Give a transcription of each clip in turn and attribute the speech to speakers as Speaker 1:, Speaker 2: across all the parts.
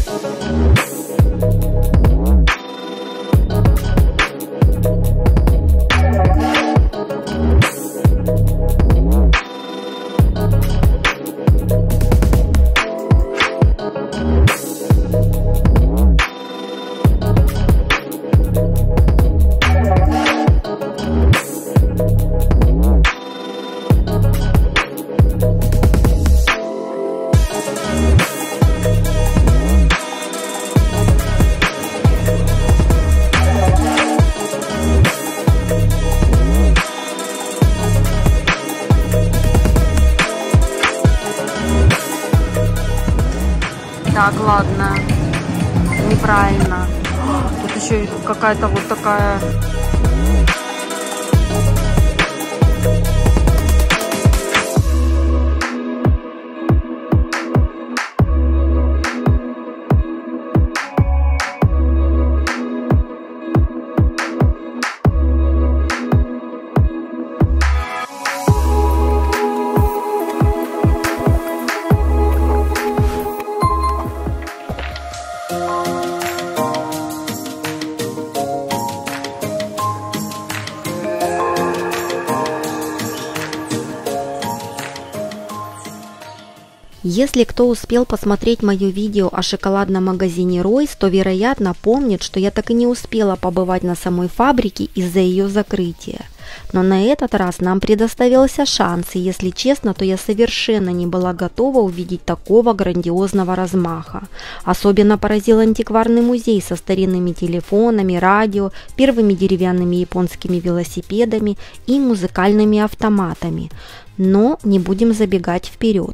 Speaker 1: Так, ладно, неправильно. Тут еще и какая-то вот такая...
Speaker 2: Если кто успел посмотреть мое видео о шоколадном магазине Ройс, то, вероятно, помнит, что я так и не успела побывать на самой фабрике из-за ее закрытия. Но на этот раз нам предоставился шанс, и если честно, то я совершенно не была готова увидеть такого грандиозного размаха. Особенно поразил антикварный музей со старинными телефонами, радио, первыми деревянными японскими велосипедами и музыкальными автоматами. Но не будем забегать вперед.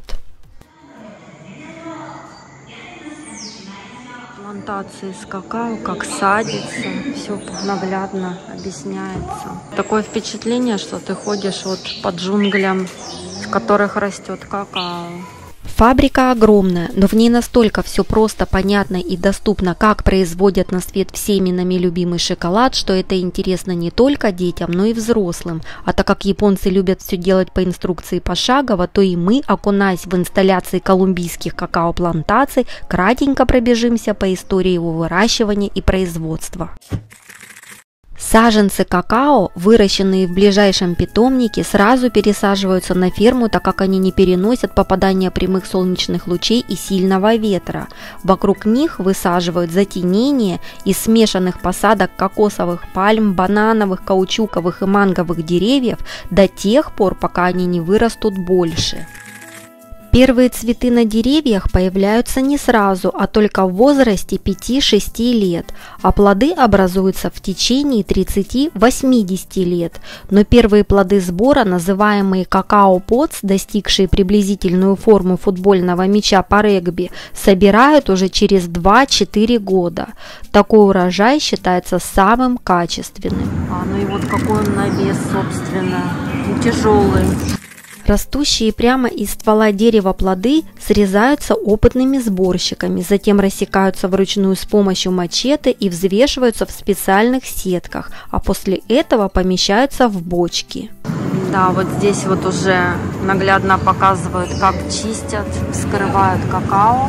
Speaker 2: Плантации с какао, как садится, все наглядно объясняется. Такое впечатление, что ты ходишь вот по джунглям, в которых растет какао. Фабрика огромная, но в ней настолько все просто, понятно и доступно, как производят на свет всеми нами любимый шоколад, что это интересно не только детям, но и взрослым. А так как японцы любят все делать по инструкции пошагово, то и мы, окунаясь в инсталляции колумбийских какао-плантаций, кратенько пробежимся по истории его выращивания и производства. Саженцы какао, выращенные в ближайшем питомнике, сразу пересаживаются на ферму, так как они не переносят попадания прямых солнечных лучей и сильного ветра. Вокруг них высаживают затенение из смешанных посадок кокосовых пальм, банановых, каучуковых и манговых деревьев до тех пор, пока они не вырастут больше. Первые цветы на деревьях появляются не сразу, а только в возрасте 5-6 лет, а плоды образуются в течение 30-80 лет. Но первые плоды сбора, называемые какао-подс, достигшие приблизительную форму футбольного мяча по регби, собирают уже через 2-4 года. Такой урожай считается самым качественным.
Speaker 1: Ну и вот какой он на вес, собственно, тяжелый.
Speaker 2: Растущие прямо из ствола дерева плоды срезаются опытными сборщиками, затем рассекаются вручную с помощью мачете и взвешиваются в специальных сетках, а после этого помещаются в бочки.
Speaker 1: Да, вот здесь вот уже наглядно показывают, как чистят, вскрывают какао.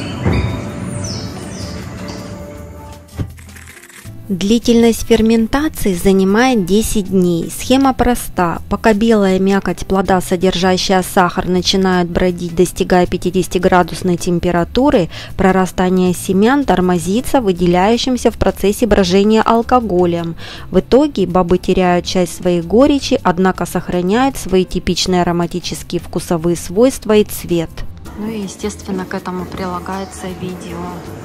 Speaker 2: Длительность ферментации занимает 10 дней. Схема проста. Пока белая мякоть плода, содержащая сахар, начинает бродить, достигая 50-градусной температуры, прорастание семян тормозится выделяющимся в процессе брожения алкоголем. В итоге бобы теряют часть своей горечи, однако сохраняют свои типичные ароматические вкусовые свойства и цвет.
Speaker 1: Ну и естественно к этому прилагается видео.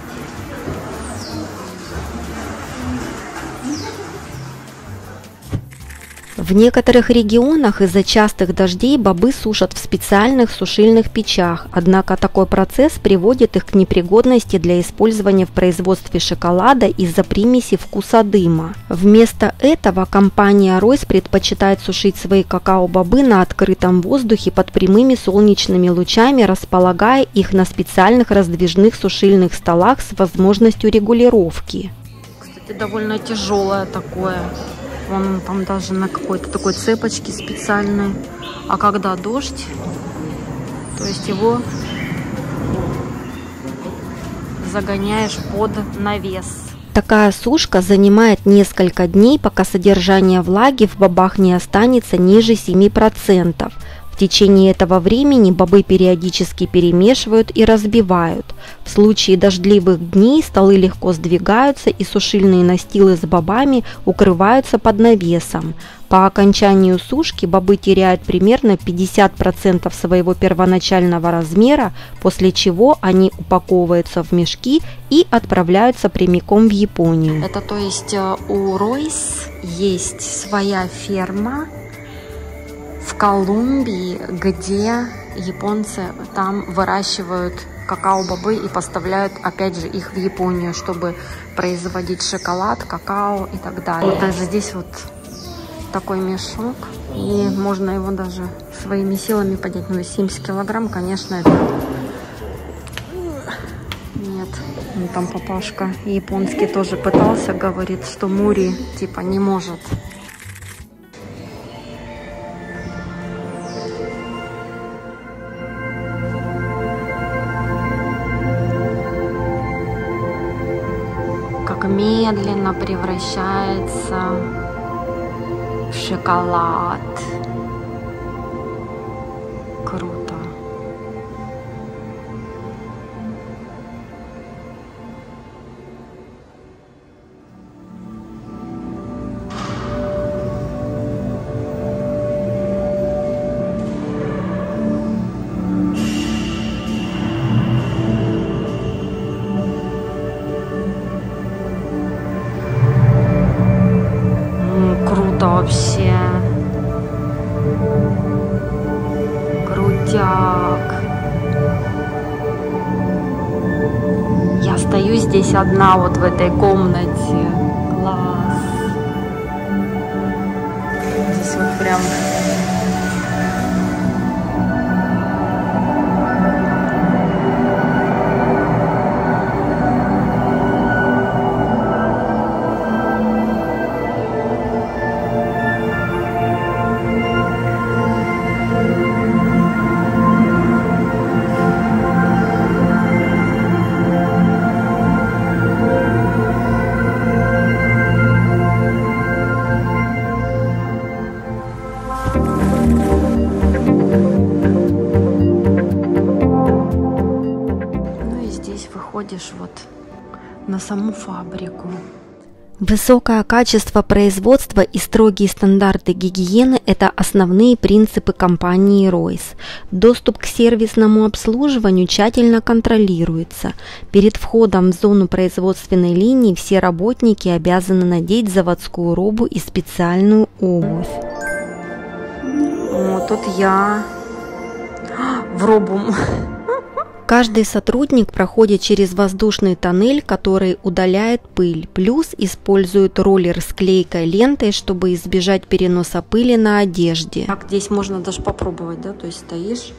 Speaker 2: В некоторых регионах из-за частых дождей бобы сушат в специальных сушильных печах, однако такой процесс приводит их к непригодности для использования в производстве шоколада из-за примеси вкуса дыма. Вместо этого компания Ройс предпочитает сушить свои какао-бобы на открытом воздухе под прямыми солнечными лучами, располагая их на специальных раздвижных сушильных столах с возможностью регулировки.
Speaker 1: Кстати, довольно тяжелое такое. Вон там даже на какой-то такой цепочке специальной. А когда дождь, то есть его загоняешь под навес.
Speaker 2: Такая сушка занимает несколько дней, пока содержание влаги в бобах не останется ниже 7%. В течение этого времени бобы периодически перемешивают и разбивают. В случае дождливых дней столы легко сдвигаются и сушильные настилы с бобами укрываются под навесом. По окончанию сушки бобы теряют примерно 50% своего первоначального размера, после чего они упаковываются в мешки и отправляются прямиком в Японию.
Speaker 1: Это то есть у Ройс есть своя ферма в Колумбии, где японцы там выращивают какао-бобы и поставляют опять же их в Японию, чтобы производить шоколад, какао и так далее. Вот даже здесь вот такой мешок, и можно его даже своими силами поднять. Ну, 70 килограмм, конечно, это... Нет, ну, там папашка японский тоже пытался, говорит, что Мури типа не может. Как медленно превращается в шоколад. Круто. Вообще крутяк. Я стою здесь одна вот в этой комнате. Класс. Здесь вот прям выходишь вот на саму фабрику.
Speaker 2: Высокое качество производства и строгие стандарты гигиены – это основные принципы компании Ройс. Доступ к сервисному обслуживанию тщательно контролируется. Перед входом в зону производственной линии все работники обязаны надеть заводскую робу и специальную обувь.
Speaker 1: Вот тут я в робу.
Speaker 2: Каждый сотрудник проходит через воздушный тоннель, который удаляет пыль, плюс использует роллер с клейкой лентой, чтобы избежать переноса пыли на одежде.
Speaker 1: Так, здесь можно даже попробовать, да? То есть стоишь.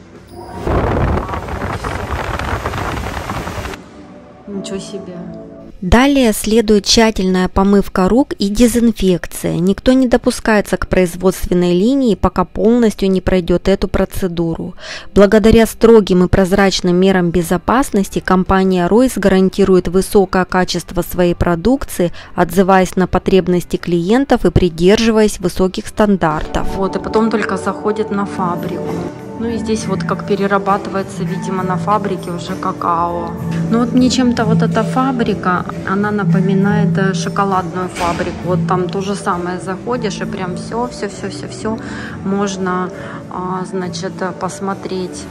Speaker 1: Ничего себе.
Speaker 2: Далее следует тщательная помывка рук и дезинфекция. Никто не допускается к производственной линии, пока полностью не пройдет эту процедуру. Благодаря строгим и прозрачным мерам безопасности компания Ройс гарантирует высокое качество своей продукции, отзываясь на потребности клиентов и придерживаясь высоких стандартов.
Speaker 1: Вот, и потом только заходит на фабрику. Ну и здесь вот как перерабатывается, видимо, на фабрике уже какао. Ну вот мне чем-то вот эта фабрика, она напоминает шоколадную фабрику. Вот там то же самое, заходишь и прям все можно, значит, посмотреть.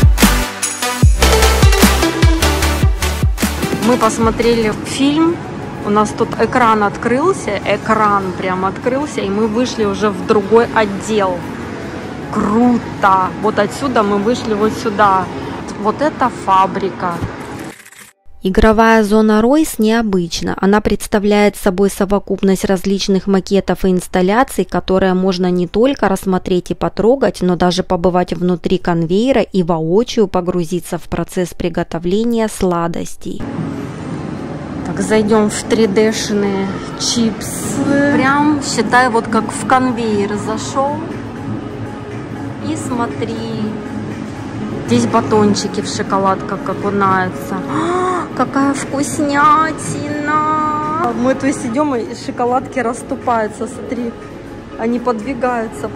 Speaker 1: Мы посмотрели фильм У нас тут экран прям открылся, и мы вышли уже в другой отдел. Круто! Вот отсюда мы вышли вот сюда. Вот это фабрика.
Speaker 2: Игровая зона Ройс необычна. Она представляет собой совокупность различных макетов и инсталляций, которые можно не только рассмотреть и потрогать, но даже побывать внутри конвейера и воочию погрузиться в процесс приготовления сладостей.
Speaker 1: Так, зайдем в 3D-шные чипсы. Прям, считай, вот как в конвейер зашел. И смотри, здесь батончики в шоколадках окунаются. Какая вкуснятина! Мы то есть идем, и шоколадки расступаются, смотри. Они подвигаются.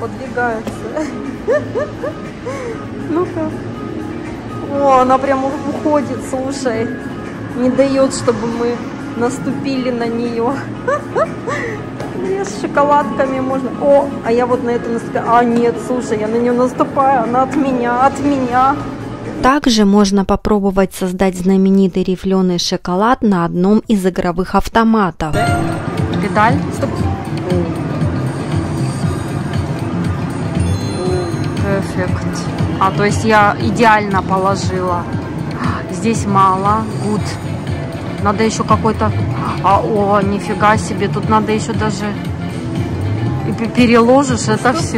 Speaker 1: Ну-ка. О, она прямо уходит, слушай. Не дает, чтобы мы наступили на нее. С шоколадками можно. О, а я вот на эту наступаю. А нет, слушай, я на нее наступаю, она от меня.
Speaker 2: Также можно попробовать создать знаменитый рифленый шоколад на одном из игровых автоматов.
Speaker 1: Педаль. Стоп. Эффект. А, то есть я идеально положила. Здесь мало. Гуд. Надо еще какой-то... о, нифига себе. Тут надо еще даже... И переложишь это все.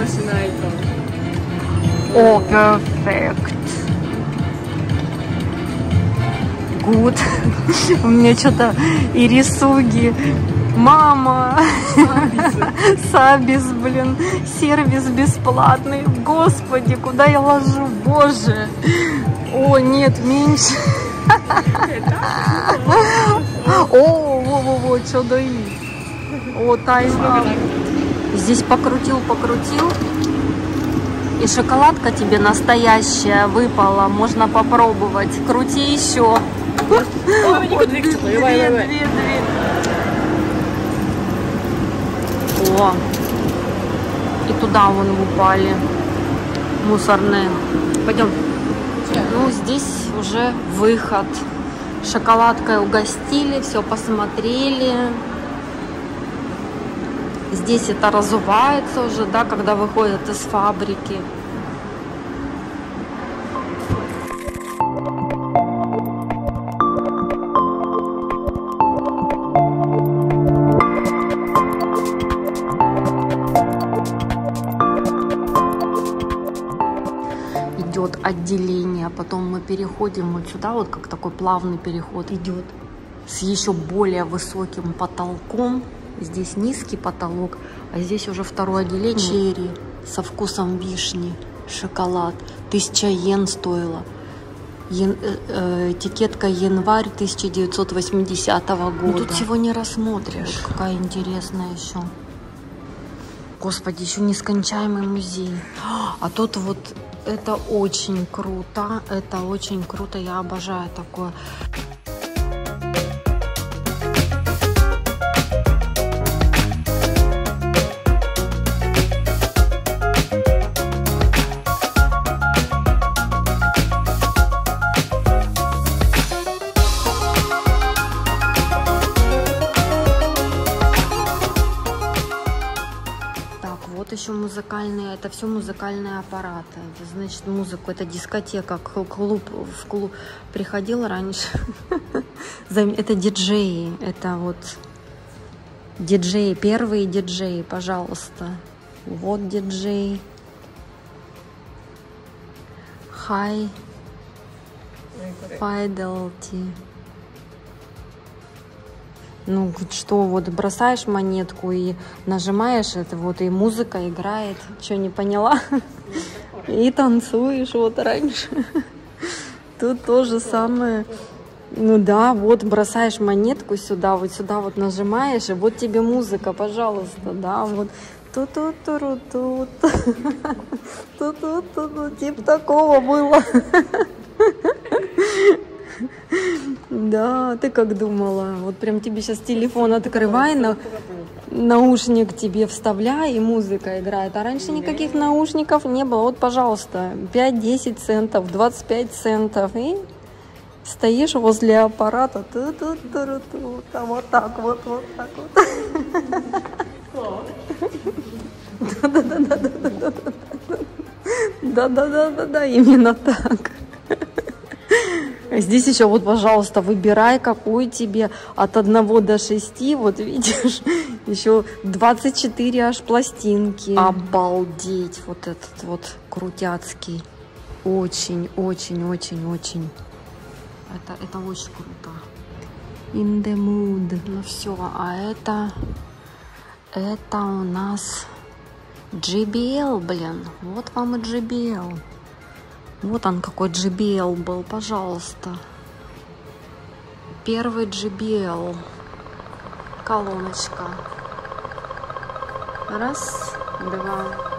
Speaker 1: О, перфект. Гуд. У меня что-то и рисунки. Мама. Сабис, блин. Сервис бесплатный. Господи, куда я ложу? Боже. О, нет, меньше. О, во-во-во, что даи. О, тайм-ап. Здесь покрутил. И шоколадка тебе настоящая выпала. Можно попробовать. Крути еще. Две. О, и туда вон упали мусорные. Пойдем. Ну, здесь уже выход. Шоколадкой угостили, все посмотрели. Здесь это разувается уже, да, когда выходят из фабрики. Идет отделение, потом мы переходим вот сюда, вот как такой плавный переход идет с еще более высоким потолком. Здесь низкий потолок, а здесь уже второе отделение. Черри со вкусом вишни, шоколад. 1000 йен стоила. Этикетка январь 1980 года. Ну, тут всего не рассмотришь. Вот какая интересная еще. Господи, еще нескончаемый музей. А тут вот это очень круто. Это очень круто. Я обожаю такое. Вот еще музыкальные, это все музыкальные аппараты. Это, значит, музыку, это дискотека, в клуб приходила раньше. Это диджеи, это вот диджеи, первые диджеи, пожалуйста. Вот диджей. High Fidelity. Ну, что, вот бросаешь монетку и нажимаешь, это вот и музыка играет. Что, не поняла? И танцуешь вот раньше. Тут то же самое. Ну да, вот бросаешь монетку сюда вот нажимаешь, и вот тебе музыка, пожалуйста, да, вот. Тут-тут-тут-тут. Тут-тут-тут. Типа такого было. Да, ты как думала? Вот прям тебе сейчас телефон открывай, наушник тебе вставляй, и музыка играет. А раньше никаких наушников не было. Вот, пожалуйста, 5-10 центов, 25 центов. И Стоишь возле аппарата, вот так вот, вот так вот. Да, именно так. Здесь еще вот, пожалуйста, выбирай, какую тебе от 1 до 6. Вот видишь, еще 24 аж пластинки. Обалдеть, вот этот вот крутяцкий. Очень. Это очень круто. In the mood. Ну все, а это у нас JBL, блин. Вот вам и JBL. Вот он какой JBL был, пожалуйста. Первый JBL. Колоночка. Раз, два.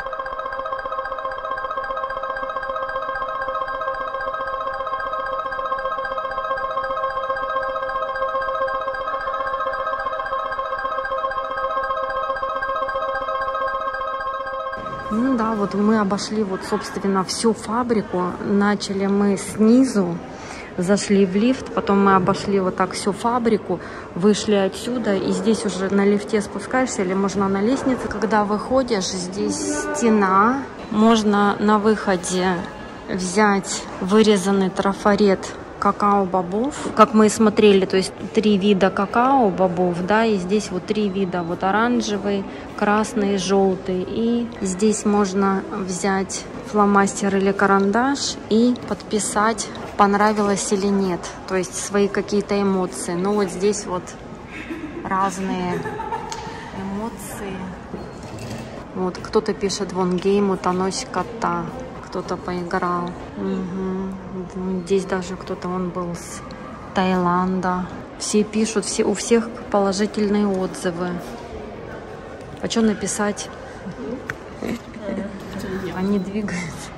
Speaker 1: Ну да, вот мы обошли вот, собственно, всю фабрику. Начали мы снизу, зашли в лифт, потом мы обошли вот так всю фабрику, вышли отсюда, и здесь уже на лифте спускаешься, или можно на лестнице. Когда выходишь, здесь стена, можно на выходе взять вырезанный трафарет какао-бобов, как мы и смотрели, то есть 3 вида какао-бобов, да, и здесь вот 3 вида, вот оранжевый, красный, желтый, и здесь можно взять фломастер или карандаш и подписать, понравилось или нет, то есть свои какие-то эмоции. Ну вот здесь вот разные эмоции. Вот кто-то пишет вон гейм «Ута ночь кота», кто-то поиграл. Угу. Здесь даже кто-то, он был с Таиланда. Все пишут, у всех положительные отзывы. А что написать? Они двигаются.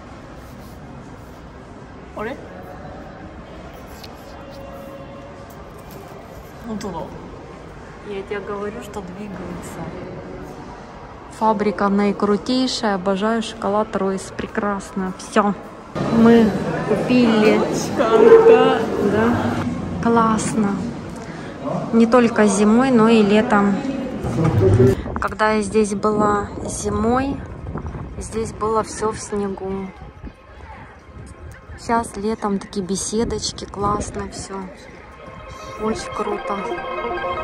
Speaker 1: Я тебе говорю, что двигаются. Фабрика наикрутейшая, обожаю шоколад Ройс, прекрасно. Все, мы купили. Да. Классно. Не только зимой, но и летом. Когда я здесь была зимой, здесь было все в снегу. Сейчас летом такие беседочки, классно все. Очень круто.